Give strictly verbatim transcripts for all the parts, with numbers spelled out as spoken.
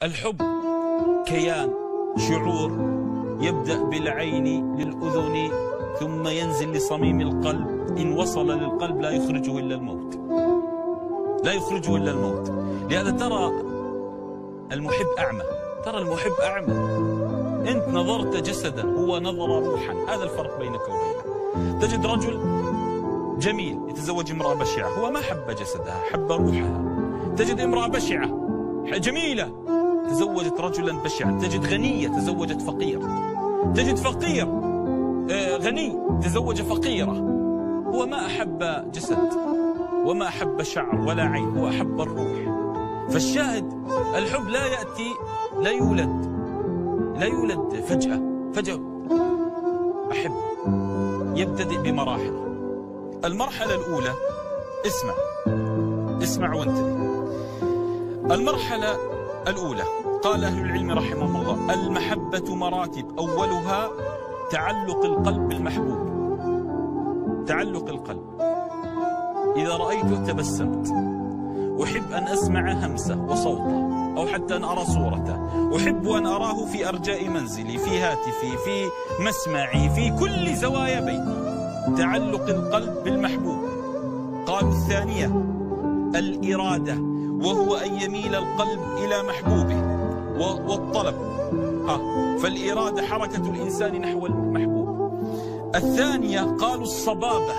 الحب كيان شعور يبدأ بالعين للأذن ثم ينزل لصميم القلب، إن وصل للقلب لا يخرجه إلا الموت، لا يخرجه إلا الموت. لهذا ترى المحب أعمى، ترى المحب أعمى. أنت نظرت جسدا، هو نظر روحا، هذا الفرق بينك وبينه. تجد رجل جميل يتزوج امرأة بشعة، هو ما حب جسدها، حب روحها. تجد امرأة بشعة جميلة تزوجت رجلا بشعا، تجد غنية تزوجت فقير، تجد فقير غني تزوج فقيرة. هو ما أحب جسد وما أحب شعر ولا عين، هو أحب الروح. فالشاهد الحب لا يأتي، لا يولد، لا يولد فجأة فجأة. أحب يبتدئ بمراحل. المرحلة الأولى، اسمع اسمع وانتبه. المرحلة الأولى قال أهل العلم رحمهم الله: المحبة مراتب، أولها تعلق القلب بالمحبوب. تعلق القلب، إذا رأيته تبسمت، أحب أن أسمع همسه وصوته، أو حتى أن أرى صورته، أحب أن أراه في أرجاء منزلي، في هاتفي، في مسمعي، في كل زوايا بيتي. تعلق القلب بالمحبوب. قالوا الثانية الإرادة، وهو أن يميل القلب إلى محبوبه، والطلب. ها فالإرادة حركة الإنسان نحو المحبوب. الثانية قالوا الصبابة،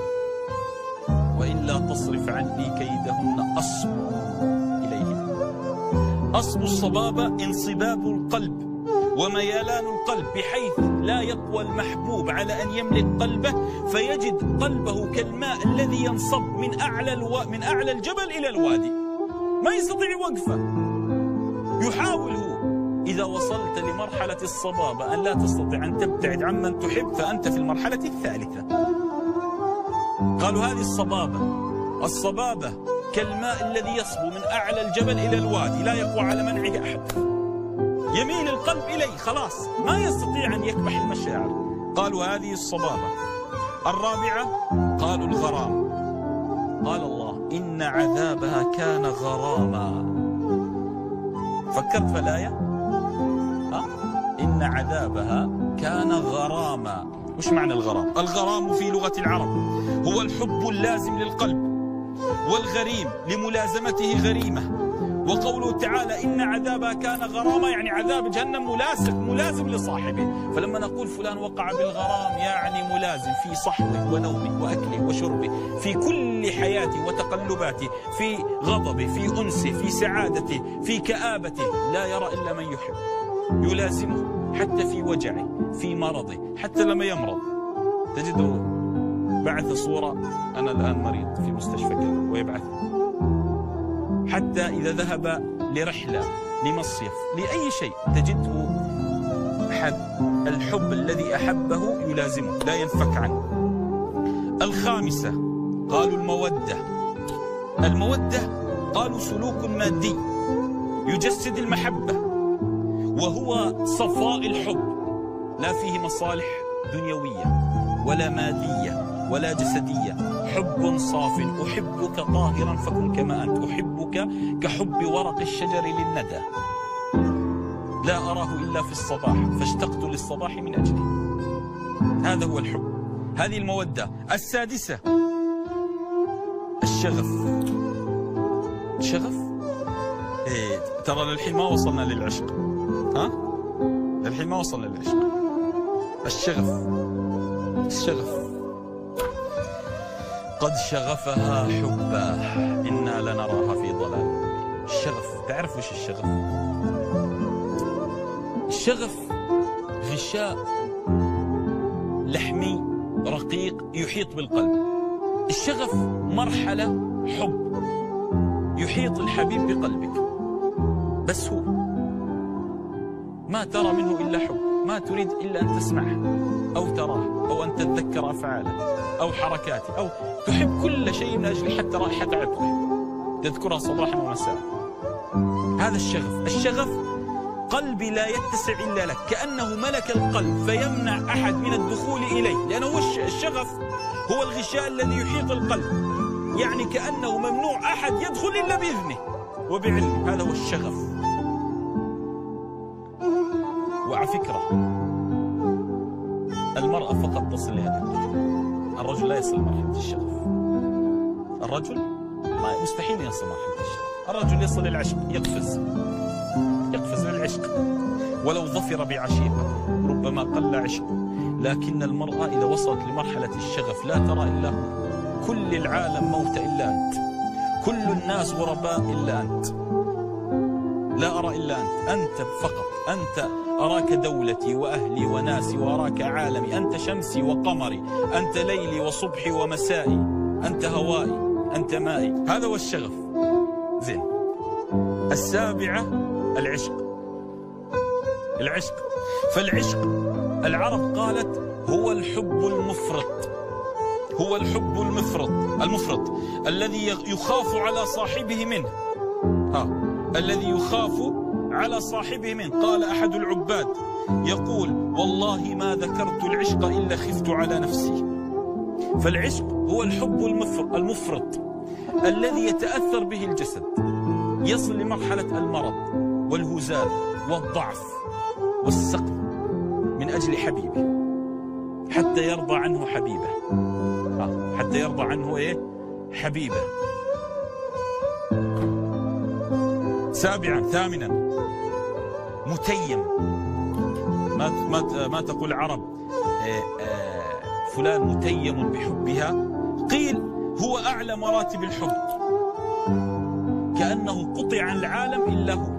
وإلا تصرف عني كيدهن أصب إليهن. أصل الصبابة انصباب القلب وميلان القلب، بحيث لا يقوى المحبوب على أن يملك قلبه، فيجد قلبه كالماء الذي ينصب من أعلى الو... من أعلى الجبل إلى الوادي، ما يستطيع وقفه. يحاول هو. إذا وصلت لمرحلة الصبابة أن لا تستطيع أن تبتعد عمن تحب، فأنت في المرحلة الثالثة. قالوا هذه الصبابة. الصبابة كالماء الذي يصبو من أعلى الجبل إلى الوادي، لا يقوى على منعه أحد، يميل القلب إليه، خلاص ما يستطيع أن يكبح المشاعر. قالوا هذه الصبابة. الرابعة قالوا الغرام. قال الله: إن عذابها كان غراما. فكرت في الآية؟ ها؟ إن عذابها كان غراما. وش معنى الغرام؟ الغرام في لغة العرب هو الحب اللازم للقلب، والغريم لملازمته غريمة. وقوله تعالى إن عذابها كان غراما، يعني عذاب جهنم ملازم ملازم لصاحبه. فلما نقول فلان وقع بالغرام، يعني ملازم في صحوه ونومه وأكله وشربه، في كل حياته وتقلباته، في غضبه، في أنسه، في سعادته، في كآبته، لا يرى إلا من يحب، يلازمه حتى في وجعه، في مرضه، حتى لما يمرض تجده بعث صورة: أنا الآن مريض في مستشفى كذا، ويبعث. حتى إذا ذهب لرحلة، لمصيف، لأي شيء، تجده حد الحب الذي أحبه يلازمه، لا ينفك عنه. الخامسة قالوا المودة. المودة قالوا سلوك مادي يجسد المحبة، وهو صفاء الحب، لا فيه مصالح دنيوية ولا مادية ولا جسدية. حب صاف، أحبك طاهرا فكن كما أنت، أحبك كحب ورق الشجر للندى، لا أراه إلا في الصباح فاشتقت للصباح من أجله. هذا هو الحب، هذه المودة. السادسة الشغف. الشغف إيه، ترى للحين ما وصلنا للعشق، ها؟ للحين ما وصلنا للعشق. الشغف، الشغف. قد شغفها حبا إنا لنراها في ضلال. الشغف، تعرف وش الشغف؟ الشغف غشاء لحمي رقيق يحيط بالقلب. الشغف مرحلة حب يحيط الحبيب بقلبك، بس هو ما ترى منه إلا حب، ما تريد إلا أن تسمعه أو تراه أو أن تتذكر أفعاله أو حركاته، أو تحب كل شيء من أجل حتى رائحة عطره تذكرها صباحا ومساء. هذا الشغف. الشغف قلبي لا يتسع إلا لك، كأنه ملك القلب فيمنع أحد من الدخول إليه، لأنه الشغف هو الغشاء الذي يحيط القلب، يعني كأنه ممنوع أحد يدخل إلا بإذنه وبعلمه. هذا هو الشغف. فكرة، المرأة فقط تصل لهذه الدرجة، الرجل لا يصل لمرحلة الشغف. الرجل ما مستحيل يصل لمرحلة الشغف، الرجل يصل للعشق، يقفز يقفز للعشق ولو ظفر بعشيقة ربما قل عشقه. لكن المرأة إذا وصلت لمرحلة الشغف لا ترى إلا هو، كل العالم موت إلا أنت، كل الناس غرباء إلا أنت، لا أرى إلا أنت، أنت فقط، أنت أراك دولتي وأهلي وناسي، وأراك عالمي، أنت شمسي وقمري، أنت ليلي وصبحي ومسائي، أنت هوائي، أنت مائي. هذا هو الشغف. زين. السابعة العشق. العشق فالعشق العرب قالت هو الحب المفرط، هو الحب المفرط المفرط الذي يخاف على صاحبه منه، ها الذي يخاف على صاحبه منه. قال أحد العباد يقول والله ما ذكرت العشق إلا خفت على نفسي. فالعشق هو الحب المفرط الذي يتأثر به الجسد، يصل لمرحلة المرض والهزال والضعف والسقم من أجل حبيبه، حتى يرضى عنه حبيبه، آه. حتى يرضى عنه إيه؟ حبيبه. سابعا ثامنا متيم. ما ما ما تقول العرب آه آه فلان متيم بحبها، قيل هو أعلى مراتب الحب، كأنه قطع عن العالم إلا هو.